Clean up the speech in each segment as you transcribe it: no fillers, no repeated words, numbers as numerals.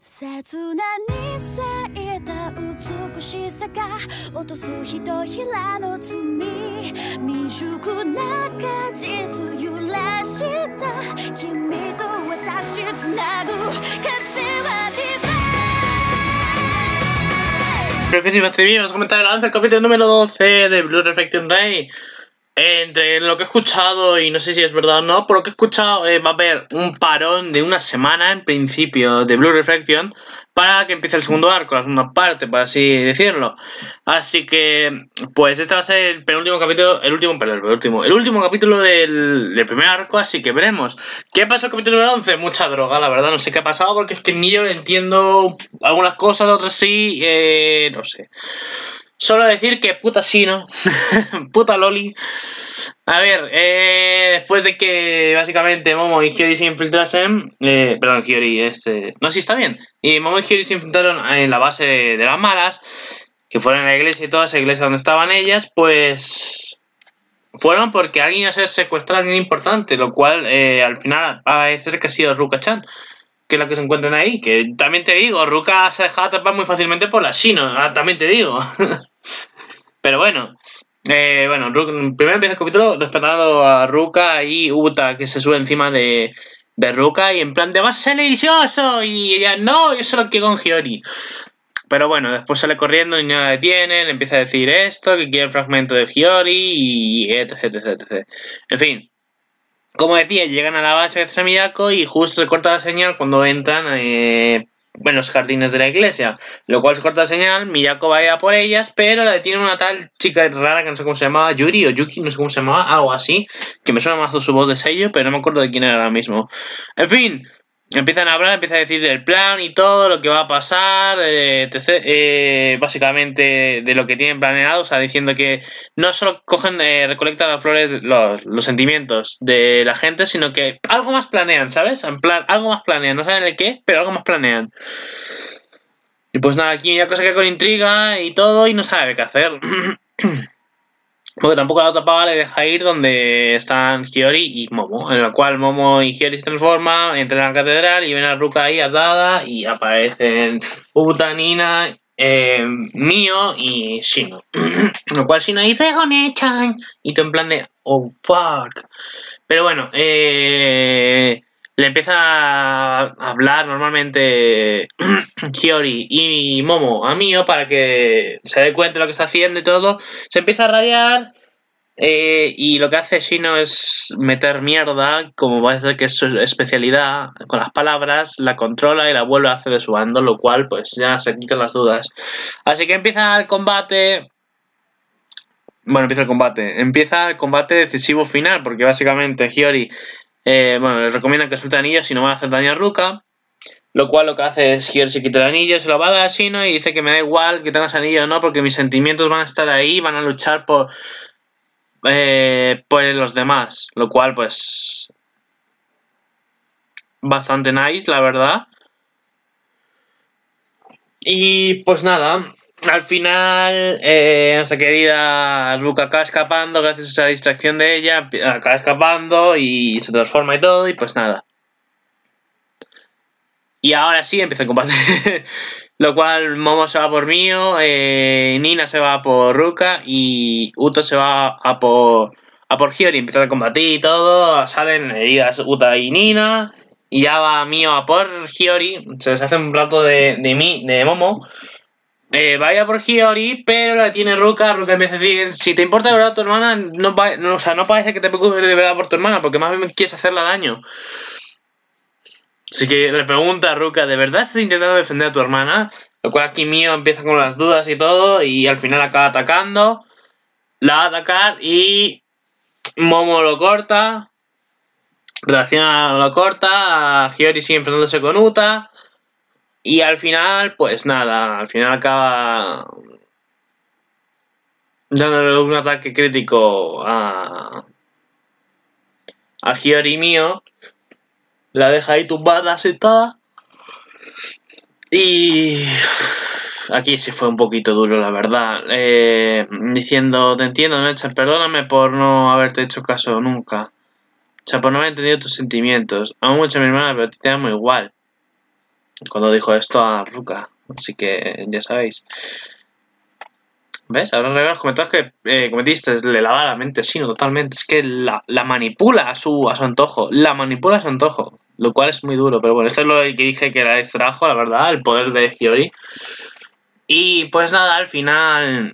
切なに咲いた美しさが落とすひとひらの罪未熟な果実揺らした君と私つなぐ風は Creo que sí, vamos a comentar el avance del capítulo número 12 de Blue Reflection Ray. Entre lo que he escuchado, y no sé si es verdad o no, por lo que he escuchado va a haber un parón de una semana en principio de Blue Reflection para que empiece el segundo arco, la segunda parte, por así decirlo. Así que, pues este va a ser el penúltimo capítulo, el último capítulo del primer arco, así que veremos. ¿Qué pasó en el capítulo número 11? Mucha droga, la verdad, no sé qué ha pasado porque es que ni yo entiendo algunas cosas, otras sí, no sé. Solo decir que puta Shino, puta Loli. A ver, después de que básicamente Momo y Hiyori se infiltrasen, perdón, Hiyori, no, sí está bien. Y Momo y Hiyori se infiltraron en la base de las malas, que fueron a la iglesia y toda esa iglesia donde estaban ellas, pues fueron porque alguien iba a ser secuestrado, alguien importante, lo cual al final parece que ha sido Ruka-chan, que es la que se encuentran ahí. Que también te digo, Ruka se dejaba atrapar muy fácilmente por la Shino, también te digo. Pero bueno, primero empieza el capítulo respetando a Ruka y Uta, que se sube encima de Ruka y en plan de vas a ser delicioso, y ella no, yo solo quiero con Hiyori. Pero bueno, después sale corriendo y no la detienen, empieza a decir esto, que quiere el fragmento de Hiyori y etc. En fin, como decía, llegan a la base de Miyako y justo se corta la señal cuando entran en los jardines de la iglesia, lo cual se corta la señal. Miyako va a ir a por ellas, pero la detiene una tal chica rara que no sé cómo se llamaba, Yuri o Yuki, no sé cómo se llamaba, algo así, que me suena más su voz de sello, pero no me acuerdo de quién era ahora mismo. En fin, empiezan a hablar, empieza a decir del plan y todo lo que va a pasar, etc. Básicamente de lo que tienen planeado, o sea, diciendo que no solo recolectan las flores, los sentimientos de la gente, sino que algo más planean, ¿sabes? En plan, algo más planean, no saben el qué, pero algo más planean. Y pues nada, aquí ya cosa que con intriga y todo y no sabe qué hacer. Porque tampoco la otra pava le deja ir donde están Hiyori y Momo, en la cual Momo y Hiyori se transforman, entran a la catedral y ven a Ruka ahí atada y aparecen Uta, Nina, Mio y Shino. Lo cual Shino dice One-chan y tú en plan de oh fuck. Pero bueno, le empieza a hablar normalmente Hiyori y Momo a Mio para que se dé cuenta de lo que está haciendo y todo. Se empieza a rayar y lo que hace Shino es meter mierda, como parece que es su especialidad, con las palabras, la controla y la vuelve a hacer de su bando, lo cual pues ya se quitan las dudas. Así que empieza el combate. Bueno, empieza el combate decisivo final, porque básicamente Hiyori le recomiendan que suelte anillos si no va a hacer daño a Ruka. Lo cual lo que hace es Hiyori se quita el anillo, se lo va a dar a Shino y dice que me da igual que tengas anillo o no, porque mis sentimientos van a estar ahí, van a luchar por los demás. Lo cual pues bastante nice, la verdad. Y pues nada, al final nuestra querida Ruka acaba escapando gracias a esa distracción de ella, acaba escapando y se transforma y todo, y pues nada. Y ahora sí empieza el combate. Lo cual Momo se va por Mio, Nina se va por Ruka y Uta se va a por Hiyori. Empieza el combate y todo, salen heridas Uta y Nina. Y ya va Mio a por Hiyori. Se les hace un plato de Momo. Vaya por Hiyori, pero la tiene Ruka. Ruka empieza a decir: si te importa de verdad tu hermana, no parece que te preocupes de verdad por tu hermana, porque más bien quieres hacerla daño. Así que le pregunta a Ruka: ¿de verdad estás intentando defender a tu hermana? Lo cual aquí Mio empieza con las dudas y todo, y al final acaba atacando. La va a atacar y Momo lo corta. Reacciona, lo corta. Hiyori sigue enfrentándose con Uta. Y al final, pues nada, al final acaba dándole un ataque crítico a Hiyori y Mio. La deja ahí tumbada, sentada. Y aquí sí fue un poquito duro, la verdad. Diciendo: te entiendo, Necha, perdóname por no haberte hecho caso nunca. O sea, por no haber entendido tus sentimientos. Amo mucho a mi hermana, pero a ti te amo igual. cuando dijo esto a Ruka. Así que ya sabéis. ¿Ves? Ahora arregla los comentarios que cometiste. Le lava la mente, sí, no, totalmente. Es que la manipula a su antojo. La manipula a su antojo. Lo cual es muy duro. Pero bueno, esto es lo que dije que la extrajo, la verdad. El poder de Hiyori. Y pues nada, al final...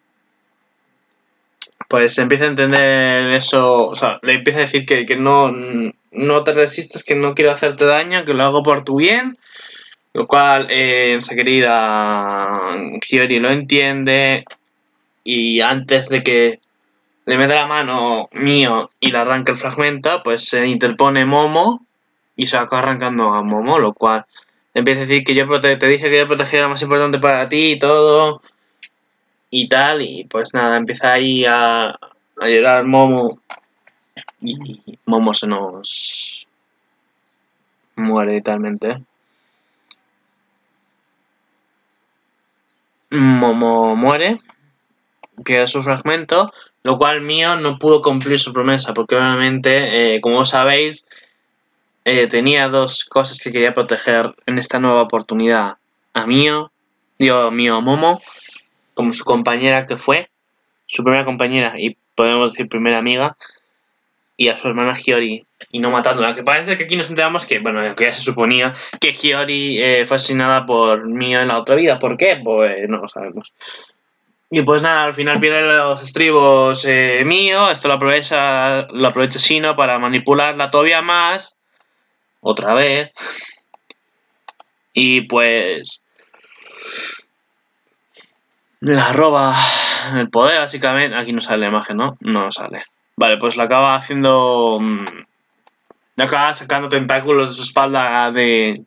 Pues empieza a entender eso. O sea, le empieza a decir que no te resistes, que no quiero hacerte daño, que lo hago por tu bien. Lo cual, esa querida Hiyori lo entiende. Y antes de que le meta la mano mío y le arranque el fragmento, pues se interpone Momo y se acaba arrancando a Momo, lo cual empieza a decir que yo te dije que yo protegiera lo más importante para ti y todo y tal, y pues nada, empieza ahí a llorar Momo y Momo se nos muere literalmente. Momo muere, pierde su fragmento, lo cual mío no pudo cumplir su promesa, porque obviamente, como sabéis, tenía dos cosas que quería proteger en esta nueva oportunidad. A Mio, Mio Momo, como su compañera que fue, su primera compañera y podemos decir primera amiga, y a su hermana Hiyori, y no matándola. Que parece que aquí nos enteramos que, bueno, que ya se suponía que Hiyori fue asesinada por Mio en la otra vida. ¿Por qué? Pues no lo sabemos. Y pues nada, al final pierde los estribos Mio, esto lo aprovecha Shino para manipularla todavía más, otra vez. Y pues la roba el poder, básicamente. Aquí no sale la imagen, ¿no? No sale. Vale, pues la acaba haciendo... Le acaba sacando tentáculos de su espalda de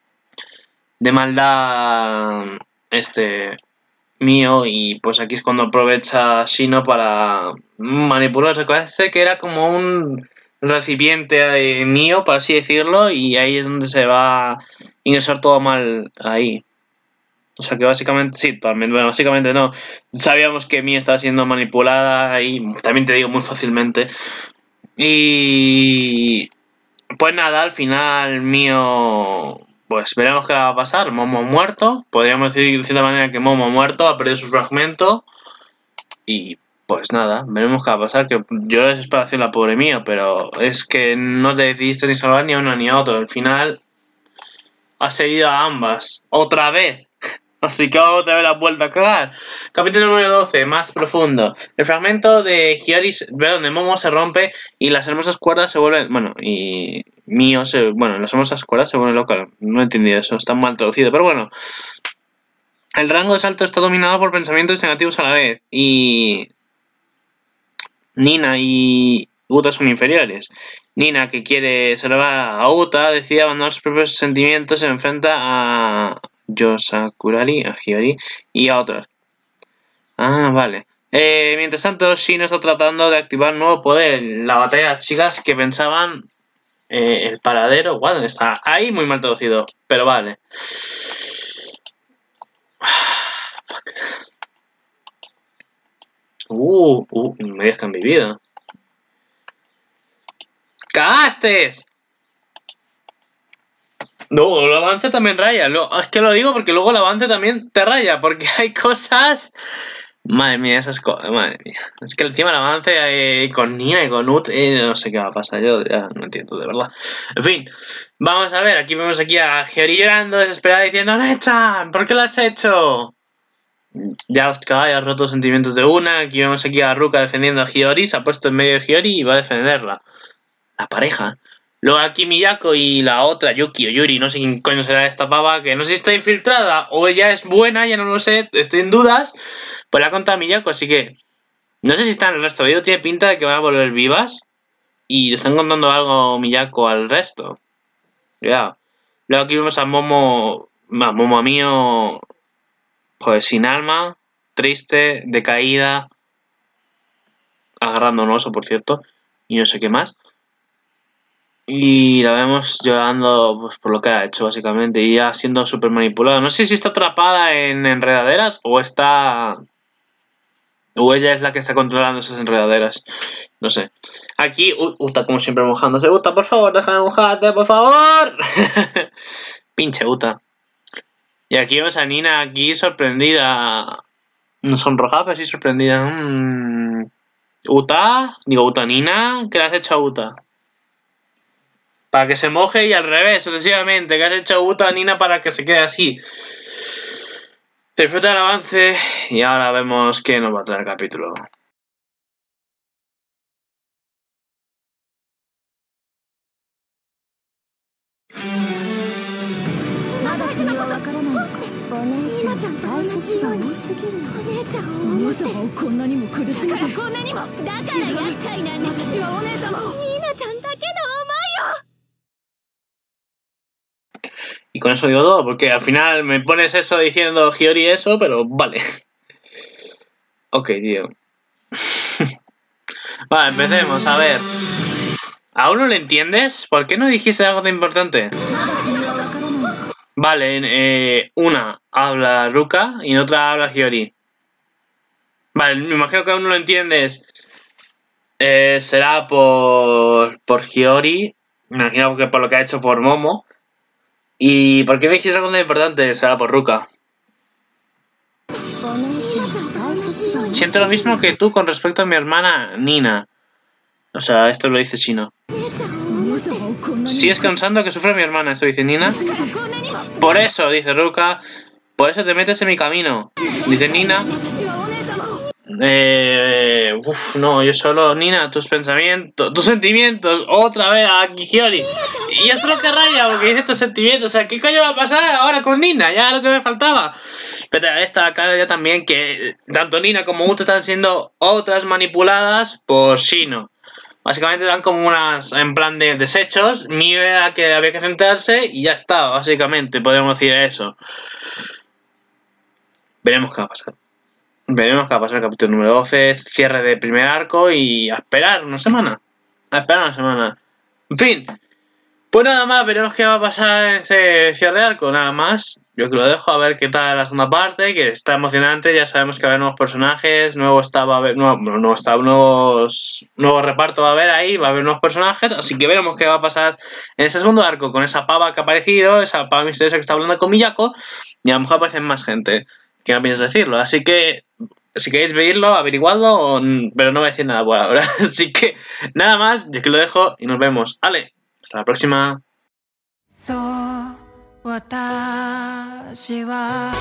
maldad Mio, y pues aquí es cuando aprovecha Shino para manipular. Se parece que era como un recipiente Mio, por así decirlo, y ahí es donde se va a ingresar todo mal ahí. O sea que básicamente, sí, también, bueno, básicamente no. Sabíamos que Mio estaba siendo manipulada y también te digo muy fácilmente. Y pues nada, al final Mio, pues veremos qué va a pasar. Momo muerto, podríamos decir de cierta manera que Momo muerto, ha perdido su fragmento. Y pues nada, veremos qué va a pasar. Que yo desesperación la pobre Mio, pero es que no te decidiste ni salvar ni a uno ni a otro. Al final has seguido a ambas, otra vez. Así que otra vez la vuelta a cagar. Capítulo número 12, más profundo. El fragmento de Hiyori, donde Momo se rompe y las hermosas cuerdas se vuelven... Bueno, y Mio se... Bueno, las hermosas cuerdas se vuelven locas. No he entendido eso, está mal traducido. Pero bueno. El rango de salto está dominado por pensamientos negativos a la vez. Y... Nina y Uta son inferiores. Nina, que quiere salvar a Uta, decide abandonar sus propios sentimientos, se enfrenta a Yosakurari, a Hiyori y a otras. Ah, vale. Mientras tanto, Shino está tratando de activar un nuevo poder. La batalla de chicas que pensaban el paradero. ¿Dónde está? Ahí muy mal traducido, pero vale. Me digas que han vivido. ¡Cagaste! No, el avance también raya. Es que lo digo porque luego el avance también te raya. Porque hay cosas... Madre mía, esas cosas. Madre mía. Es que encima el avance con Nina y con Ut... no sé qué va a pasar. Yo ya no entiendo, de verdad. En fin. Vamos a ver. Aquí vemos aquí a Hiyori llorando, desesperada, diciendo... ¡Nechan! ¿Por qué lo has hecho? Ya os has roto los sentimientos de una. Aquí vemos aquí a Ruka defendiendo a Hiyori. Se ha puesto en medio de Hiyori y va a defenderla. La pareja. Luego aquí Miyako y la otra, Yuki o Yuri, no sé quién coño será esta pava, que no sé si está infiltrada o ella es buena, ya no lo sé, estoy en dudas. Pues la ha contado Miyako, así que no sé si está en el resto del vídeo, tiene pinta de que van a volver vivas y le están contando algo Miyako al resto. Cuidado. Luego aquí vemos a Momo mío, pues sin alma, triste, decaída, agarrando un oso, por cierto, y no sé qué más. Y la vemos llorando pues, por lo que ha hecho, básicamente, y ya siendo súper manipulada. No sé si está atrapada en enredaderas o está... O ella es la que está controlando esas enredaderas. No sé. Aquí, Uta como siempre mojándose. Uta, por favor, déjame mojarte, por favor. Pinche Uta. Y aquí vemos a Nina aquí sorprendida. No sonrojada, pero sí sorprendida. Uta, digo Uta, Nina, ¿qué le has hecho a Uta? Para que se moje y al revés, sucesivamente. ¿Qué has hecho a Uta a Nina para que se quede así? Disfruta el avance y ahora vemos qué nos va a traer el capítulo. Y con eso digo todo, porque al final me pones eso diciendo Hiyori eso, pero vale. Ok, tío. Vale, empecemos, a ver. ¿Aún no lo entiendes? ¿Por qué no dijiste algo tan importante? Vale, una habla Ruka y en otra habla Hiyori. Vale, me imagino que aún no lo entiendes. Será por Hiyori. Me imagino que por lo que ha hecho por Momo. ¿Y por qué me dijiste algo tan importante? Será por Ruka. Siento lo mismo que tú con respecto a mi hermana Nina. O sea, esto lo dice Shino. ¿Sigues cansando que sufre mi hermana? Esto dice Nina. Por eso, dice Ruka. Por eso te metes en mi camino. Dice Nina. No, yo solo, Nina, tus pensamientos, tus sentimientos, otra vez a Hiyori. Y esto es lo que raya, porque dice tus sentimientos. O sea, ¿qué coño va a pasar ahora con Nina? Ya lo que me faltaba. Pero esta aclara ya también que tanto Nina como Uta están siendo otras manipuladas por Shino. Básicamente eran como unas, en plan de desechos. Mibe era que había que centrarse y ya está, básicamente, podríamos decir eso. Veremos qué va a pasar. Veremos qué va a pasar en el capítulo número 12, cierre de primer arco y a esperar una semana. A esperar una semana. En fin. Pues nada más, veremos qué va a pasar en ese cierre de arco, nada más. Yo que lo dejo a ver qué tal la segunda parte, que está emocionante, ya sabemos que va a haber nuevos personajes, nuevo reparto va a haber ahí, va a haber nuevos personajes, así que veremos qué va a pasar en este segundo arco, con esa pava que ha aparecido, esa pava misteriosa que está hablando con Miyako, y a lo mejor aparecen más gente, que no pienso decirlo, así que si queréis verlo, averiguadlo, pero no voy a decir nada por ahora, así que nada más, yo que lo dejo y nos vemos. Ale, hasta la próxima. 私は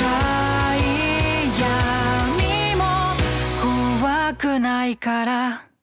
深い闇も怖くないから